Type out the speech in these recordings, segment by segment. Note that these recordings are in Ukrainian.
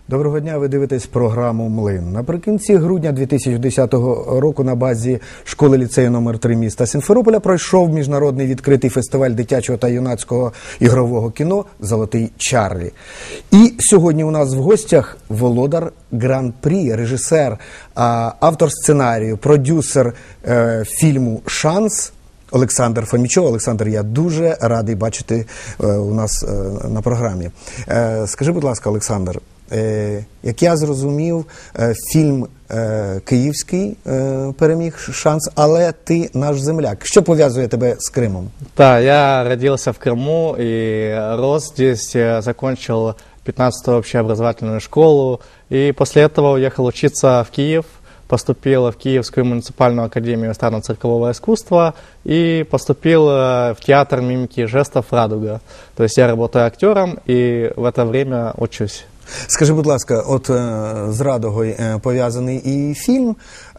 Доброго дня, ви дивитесь програму «Млин». Наприкінці грудня 2010 року на базі школи-ліцею номер 3 міста Сімферополя пройшов міжнародний відкритий фестиваль дитячого та юнацького ігрового кіно «Золотий Чарлі». І сьогодні у нас в гостях володар гран-прі, режисер, автор сценарію, продюсер фільму «Шанс» Олександр Фомічов. Олександр, я дуже радий бачити у нас на програмі. Скажи, будь ласка, Олександр, як я зрозумів, фільм київський переміг «Шанс», але ти наш земляк. Що пов'язує тебе з Кримом? Да, я родился в Крыму и рос здесь, закончил 15-ю общеобразовательную школу, и после этого уехал учиться в Киев, поступил в Киевскую муниципальную академию эстрадно-циркового искусства и поступил в театр мимики и жестов «Радуга». То есть я работаю актером и в это время учусь. Скажи, будь ласка, от з «Радугою» пов'язаний і фільм.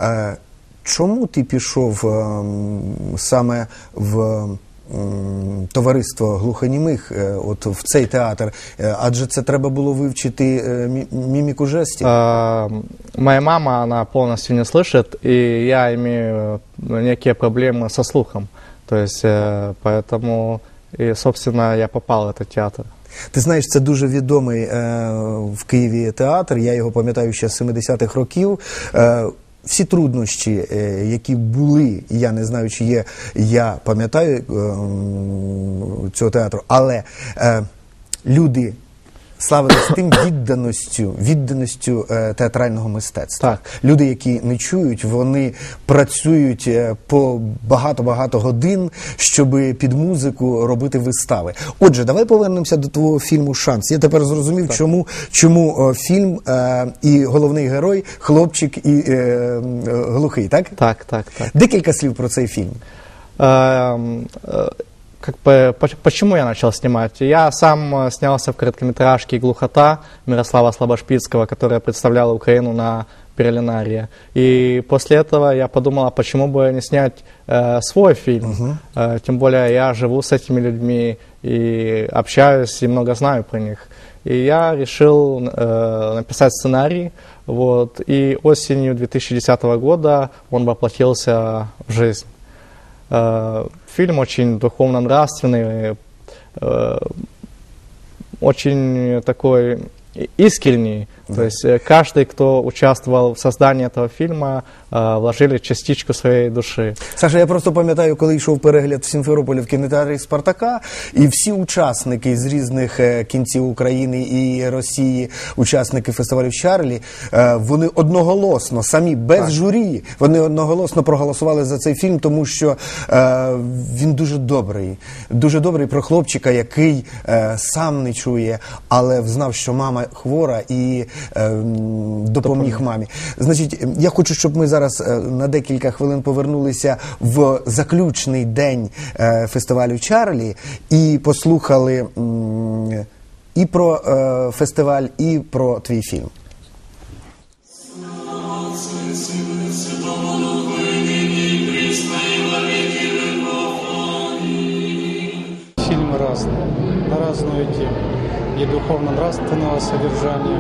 Чому ти пішов саме в товариство глухонімих, от в цей театр? Адже це треба було вивчити міміку жестів. Моя мама, она полностью не слышит, и я имею некие проблемы со слухом. То есть, поэтому, и, собственно, я попал в этот театр. Ти знаєш, це дуже відомий в Києві театр, я його пам'ятаю ще з 70-х років. Всі труднощі, які були, я не знаю, чи є, я пам'ятаю цього театру, але люди славились тим відданістю театрального мистецтва. Так. Люди, які не чують, вони працюють по багато-багато годин, щоб під музику робити вистави. Отже, давай повернемося до твого фільму «Шанс». Я тепер зрозумів, чому фільм і головний герой – хлопчик і глухий, так? Так. Декілька слів про цей фільм. Почему я начал снимать? Я сам снялся в короткометражке «Глухота» Мирослава Слабошпицкого, которая представляла Украину на Берлинаре. И после этого я подумал, а почему бы не снять свой фильм? Тем более я живу с этими людьми и общаюсь, и много знаю про них. И я решил написать сценарий, вот, и осенью 2010 года он воплотился в жизнь. Фильм очень духовно-нравственный, очень такой искренний. То есть каждый, кто участвовал в создании этого фильма, вложили частичку своей души. Саша, я просто пам'ятаю, коли йшов перегляд в Сімферополі в кінотеатрі «Спартака», і всі учасники з різних кінців України і Росії, учасники фестивалю «Чарлі», вони одноголосно, самі, без журі, вони одноголосно проголосували за цей фільм, тому що він дуже добрий про хлопчика, який сам не чує, але знав, що мама хвора і допоміг мамі. Значить, я хочу, щоб ми зараз на декілька хвилин повернулися в заключний день фестивалю «Чарлі» і послухали і про фестиваль, і про твій фільм. Фильмы разные, на разную тему. И духовно-нравственного содержания,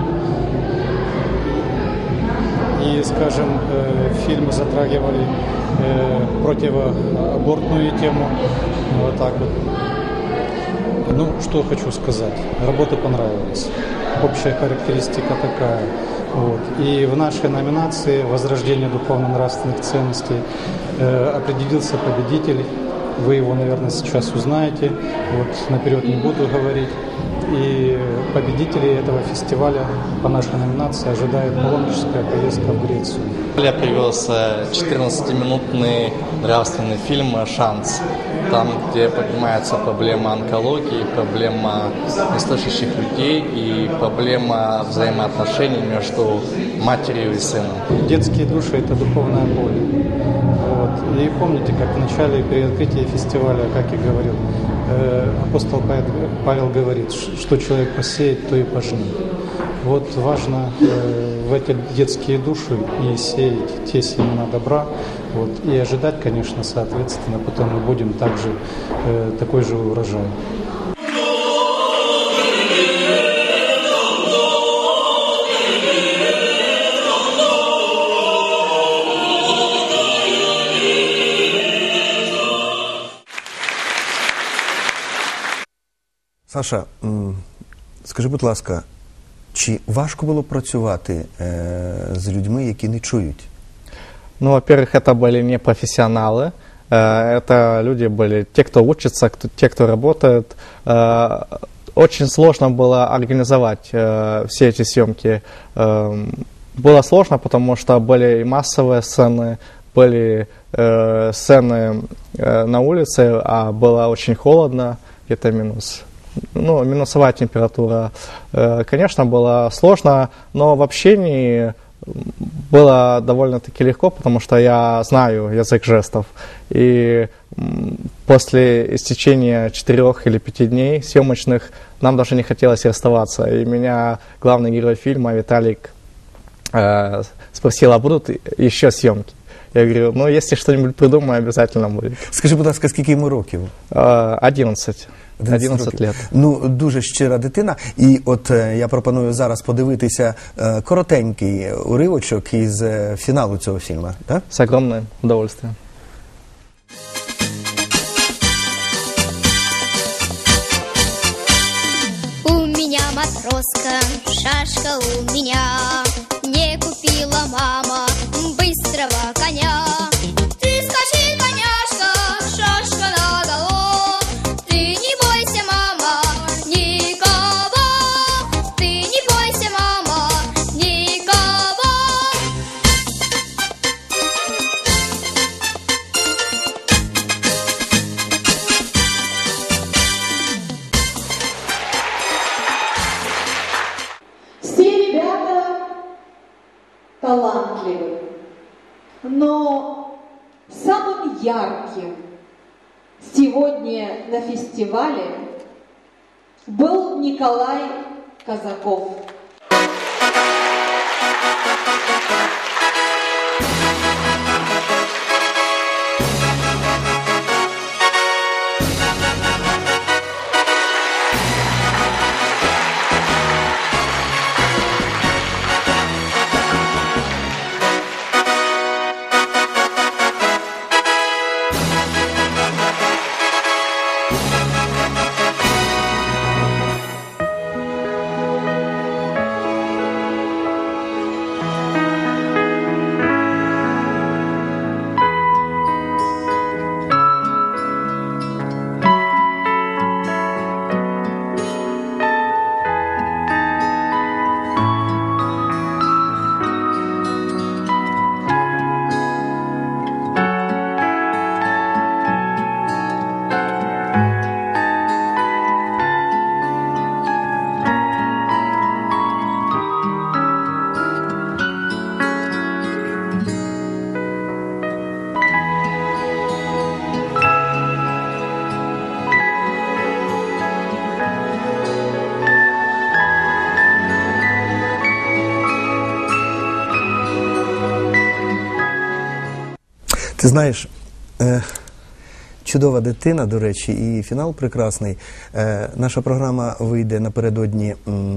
и, скажем, фильмы затрагивали противоабортную тему, вот так вот. Ну, что хочу сказать, работа понравилась, общая характеристика такая. Вот. И в нашей номинации «Возрождение духовно-нравственных ценностей» определился победитель. Вы его, наверное, сейчас узнаете, вот наперед не буду говорить. И победителей этого фестиваля по нашей номинации ожидает паломническая поездка в Грецию. Я привез 14-минутный нравственный фильм «Шанс». Там, где поднимается проблема онкологии, проблема неслышащих людей и проблема взаимоотношений между матерью и сыном. Детские души – это духовная боль. Вот. И помните, как в начале при открытии фестиваля, как и говорил, апостол Павел говорит, что человек посеет, то и пожнет. Вот важно в эти детские души и сеять те семена добра, вот, и ожидать, конечно, соответственно, потом мы будем также такой же урожай. Саша, скажи, будь ласка, чи важко було працювати з людьми, які не чують? Ну, во-первых, это были не профессионалы, это люди были, те, кто учится, те, кто работает. Очень сложно было организовать все эти съемки. Было сложно, потому что были и массовые сцены, были сцены на улице, а было очень холодно, где-то минусовая температура. Конечно, было сложно, но в общении было довольно-таки легко, потому что я знаю язык жестов. И после истечения 4 или 5 дней съемочных нам даже не хотелось расставаться. И меня главный герой фильма Виталик спросил, а будут еще съемки? Я говорю, ну, если что-нибудь придумаю, обязательно будет. Скажи, будь ласка, скільки йому років? 11 лет. Ну, дуже щира дитина. І от я пропоную зараз подивитися коротенький уривочок із фіналу цього фільму. Так? С огромным удовольствием. У меня матроска, шашка у меня, не купила мама быстрого коня. Ты скачи, коняшка, шашка наголо, ты не бойся, мама, никого. Ты не бойся, мама, никого. Все ребята талантливы, но самым ярким сегодня на фестивале был Николай Казаков. Ти знаєш, чудова дитина, до речі, і фінал прекрасний. Наша програма вийде напередодні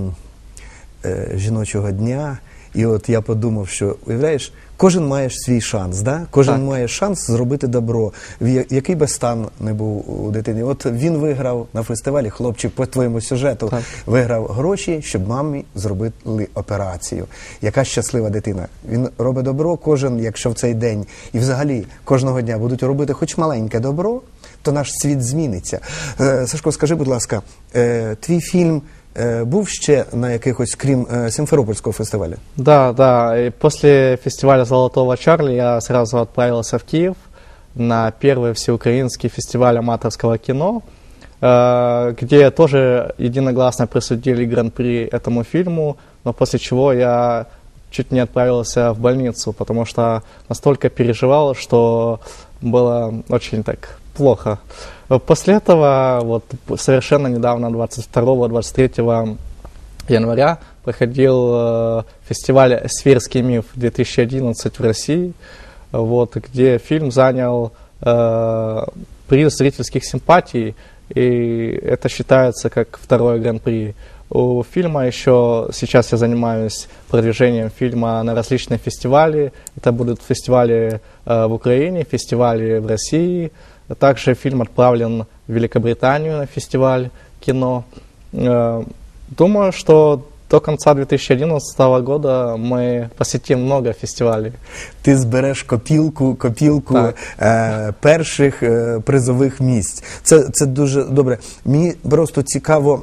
жіночого дня. І от я подумав, що, уявляєш, кожен має свій шанс, да? Кожен має шанс зробити добро, який би стан не був у дитини. От він виграв на фестивалі, хлопчик, по твоєму сюжету, виграв гроші, щоб мамі зробили операцію. Яка щаслива дитина. Він робить добро, кожен, якщо в цей день і взагалі кожного дня будуть робити хоч маленьке добро, то наш світ зміниться. Сашко, скажи, будь ласка, твій фільм був ще на якихось, крім Симферопольского фестиваля? Да. И после фестиваля «Золотого Чарли» я сразу отправился в Киев на первый всеукраинский фестиваль аматорского кино, где тоже единогласно присудили гран-при этому фильму, но после чего я чуть не отправился в больницу, потому что настолько переживал, что было очень так плохо. После этого, вот совершенно недавно, 22-23 января, проходил фестиваль «Сферский миф-2011» в России, вот, где фильм занял приз зрительских симпатий, и это считается как второй гран-при. У фильма еще, сейчас я занимаюсь продвижением фильма на различные фестивали. Это будут фестивали в Украине, фестивали в России. Также фильм отправлен в Великобританию на фестиваль кино. Думаю, что до конца 2011 года мы посетим много фестивалей. Ти збереш копілку перших призових місць. Це дуже добре. Мені просто цікаво,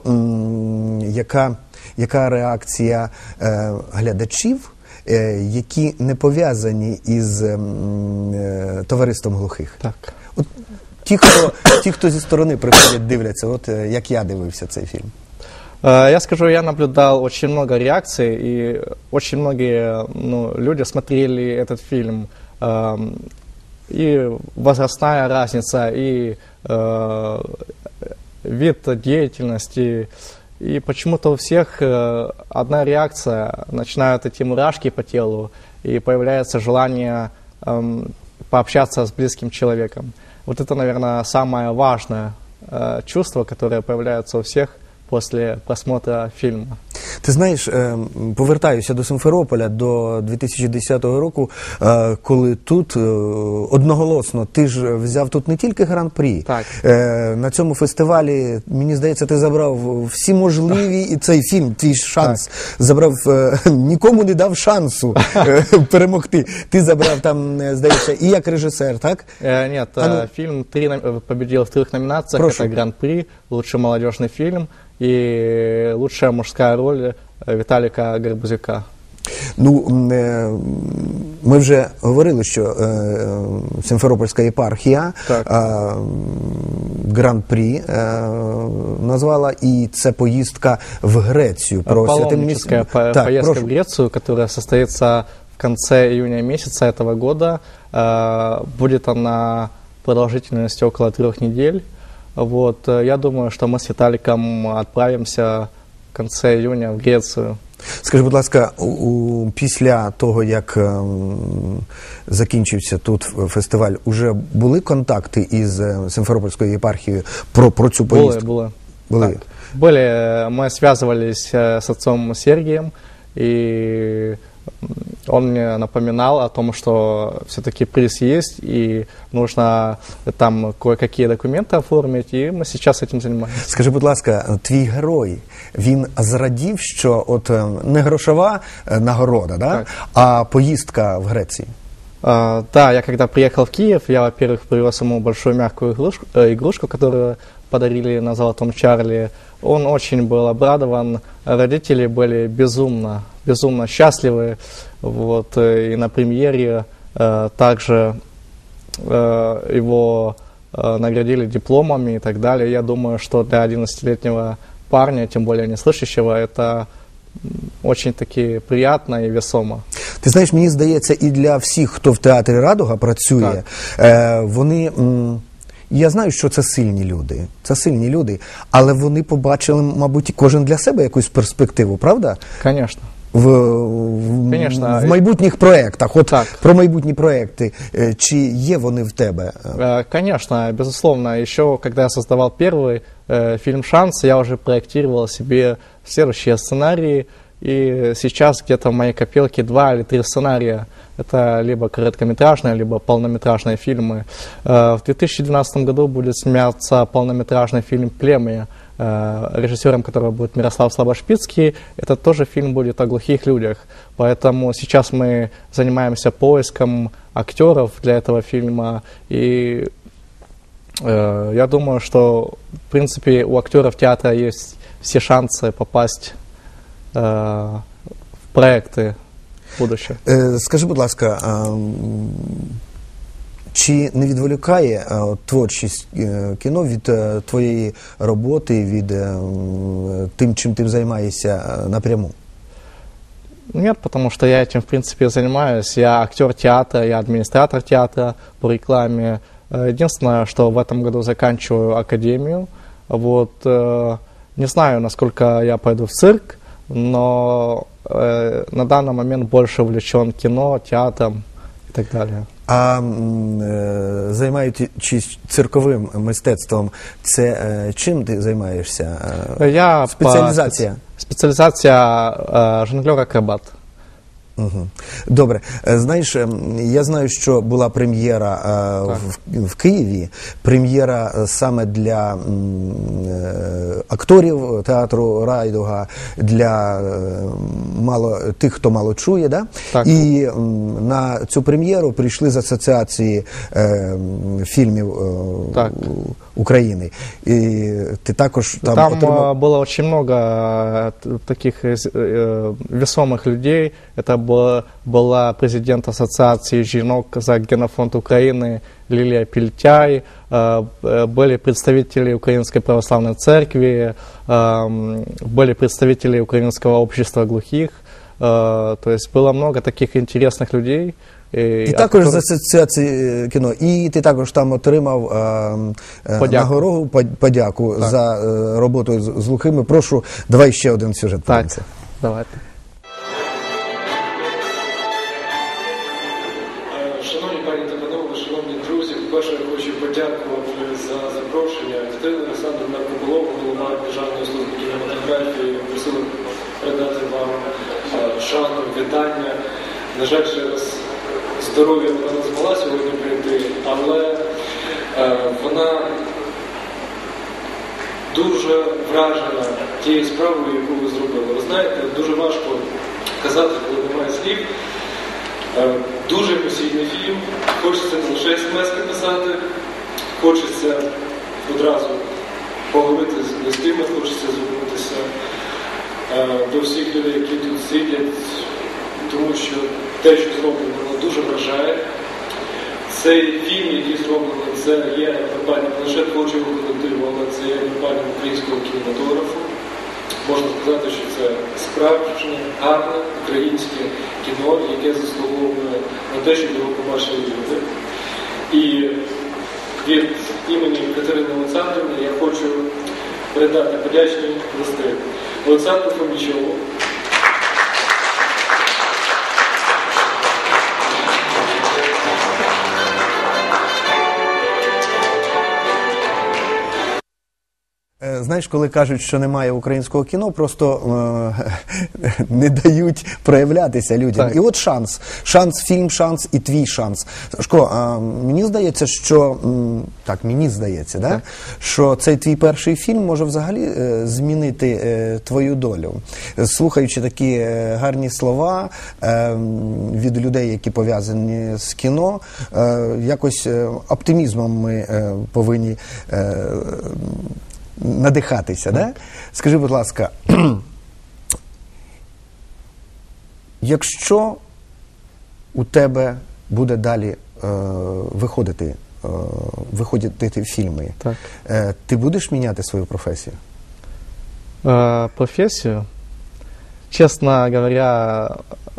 яка реакція глядачів, які не пов'язані із товариством глухих. Так. От ті, хто зі сторони приходять, дивляться, от як я дивився цей фільм. Я скажу, я наблюдал очень много реакций, и очень многие люди смотрели этот фильм. И возрастная разница, и вид деятельности. И почему-то у всех одна реакция. Начинают идти мурашки по телу, и появляется желание пообщаться с близким человеком. Вот это, наверное, самое важное чувство, которое появляется у всех після просмотру фільму. Ти знаєш, повертаюся до Сімферополя, до 2010 року, коли тут одноголосно, ти ж взяв тут не тільки гран-прі. Так. На цьому фестивалі, мені здається, ти забрав всі можливі, і цей фільм, твій шанс, забрав, нікому не дав шансу перемогти. Ти забрав там, здається, і як режисер, так? Нет, фильм победил в 3 номинациях. Прошу. Это гран-при, лучший молодежный фильм и лучшая мужская роль Виталика Гарбузюка. Ну, ми вже говорили, що Сімферопольська єпархія гран-прі назвала, і це поїздка в Грецію. Паломническая поездка в Грецию, которая состоится в конце июня месяца этого года. Будет она продолжительностью около 3 недель. Вот, я думаю, что мы с Виталиком отправимся в конце июня в Грецию. Скажи, будь ласка, після того, як закінчився тут фестиваль, уже були контакти із Сімферопольською єпархією про цю поїздку? Были. Мы связывались с отцом Сергием, и он мне напоминал о том, что все-таки приз есть, и нужно там кое-какие документы оформить, и мы сейчас этим занимаемся. Скажи, будь ласка, твій герой, він зрадів, що от не грошова нагорода, да? А поїздка в Греції? Да, я когда приехал в Киев, я, во-первых, привез ему большую мягкую игрушку, которую подарили на Золотом Чарли. Он очень был обрадован, родители были безумно счастливы. Вот, и на премьере также его наградили дипломами и так далее. Я думаю, что для 11-летнего парня, тем более неслышащего, это очень-таки приятно і весомо. Ти знаєш, мені здається, і для всіх, хто в театрі «Радуга» працює, вони... Я знаю, що це сильні люди, але вони побачили, мабуть, кожен для себе якусь перспективу, правда? Конечно. В майбутніх проєктах. От про майбутні проєкти. Чи є вони в тебе? Конечно, безусловно. Еще, когда я создавал первый фильм «Шанс», я уже проектировал себе следующие сценарии. И сейчас где-то в моей копилке 2 или 3 сценария. Это либо короткометражные, либо полнометражные фильмы. В 2012 году будет сниматься полнометражный фильм «Племя», режиссером которого будет Мирослав Слабошпицкий. Это тоже фильм будет о глухих людях. Поэтому сейчас мы занимаемся поиском актеров для этого фильма. И я думаю, что, в принципе, у актеров театра есть все шансы попасть в проекти будущее. Скажи, будь ласка, чи не відволікає творчість кіно від твоєї роботи, від тим, чим ти займаєшся напряму? Нет, потому что я этим, в принципе, занимаюсь. Я актер театра, я администратор театра по рекламе. Единственное, что в этом году заканчиваю академию. Вот, не знаю, насколько я пойду в цирк, но на данный момент больше увлечен кино, театром и так далее. А займаючись цирковим мистецтвом, це чим ти займаєшся? Я спеціалізація? Спеціалізація жонглер-акробат. Угу. Добре. Знаєш, я знаю, що була прем'єра в Києві, прем'єра саме для акторів театру Райдуга, для тих, хто мало чує, да? Так. І на цю прем'єру прийшли з асоціації фільмів України. І ти також там отримав... было очень много таких весомых людей. Это была президент Ассоциации «Жінок за генофонд Украины» Лилия Пельтяй, были представители Украинской Православной Церкви, были представители Украинского общества глухих. То есть было много таких интересных людей. І також з асоціації кіно. І ти також там отримав нагороду, подяку за роботу з глухими. Прошу, давай ще один сюжет. Так, давайте. Шановні пані та панове, шановні друзі, по-перше, я хочу подякувати за запрошення. Катерина Олександрівна Кобилова, голова Державної служби кінематографії, просила передати вам шану, вітання. На жаль, через здоров'я вона не змогла сьогодні прийти, але вона дуже вражена тією справою, яку ви зробили. Ви знаєте, дуже важко казати, коли немає слів. Дуже емоційний фільм, хочеться не лише смс-ки писати, хочеться одразу поговорити з близькими, хочеться звернутися до всіх людей, які тут сидять, тому що те, що зроблено, воно дуже вражає. Цей фільм, який зроблений, це є придбанням не лише творчого колективу, але це є придбанням українського кінематографу. Можна сказати, що це справжнє, гарне українське кіно, яке заслуговує на те, щоб його побачили люди. І від імені Катерини Олександрівни я хочу передати подячні листи Олександру Фомічову, Знаєш, коли кажуть, що немає українського кіно, просто не дають проявлятися людям. Так. І от шанс. Шанс, фільм, шанс і твій шанс. Сашко, мені здається, що... Так, мені здається, да? Що цей твій перший фільм може взагалі змінити твою долю. Слухаючи такі гарні слова від людей, які пов'язані з кіно, якось оптимізмом ми повинні надихатися, да? Скажи, будь ласка, якщо у тебе буде далі виходити фільми, Так. Ти будеш міняти свою професію? Профессию? Честно говоря,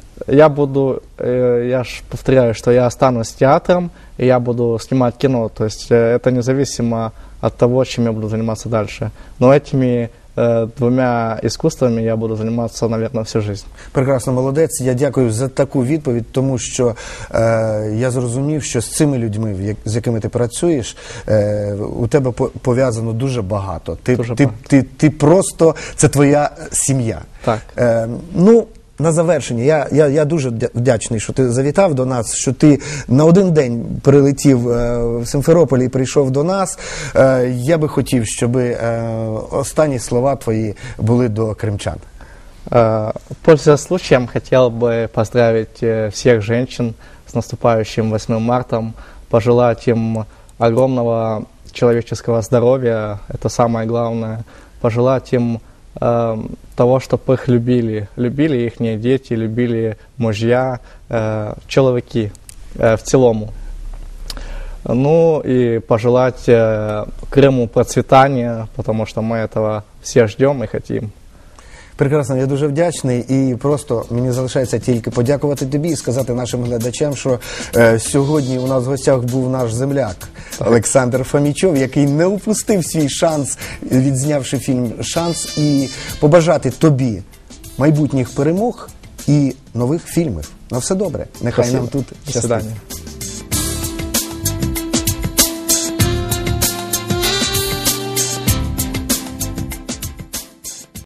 я ж повторяю, что я останусь театром, и я буду снимать кино, то есть это независимо от того, чем я буду заниматься дальше. Но этими двумя искусствами я буду заниматься, наверное, всю жизнь. Прекрасно, молодець. Я дякую за таку відповідь, тому що я зрозумів, що з цими людьми, з якими ти працюєш, у тебе пов'язано дуже багато. Ти просто, це твоя сім'я. Так. На завершення, я дуже вдячний, що ти завітав до нас, що ти на один день прилетів в Симферополь і прийшов до нас. Я би хотів, щоб останні слова твої були до кримчан. Пользуясь случаем, хотел бы поздравить всех женщин с наступающим 8 марта, пожелать им огромного человеческого здоровья, это самое главное, пожелать им того, чтобы их любили их дети, любили мужья, чоловіки в цілому. Ну и пожелать Крыму процветания, потому что мы этого все ждем и хотим. Прекрасно, я дуже вдячний, і просто мені залишається тільки подякувати тобі і сказати нашим глядачам, що сьогодні у нас в гостях був наш земляк Олександр Фомічов, який не упустив свій шанс, відзнявши фільм «Шанс», і побажати тобі майбутніх перемог і нових фільмів. На все добре. Нехай нам тут щастить. До свидання.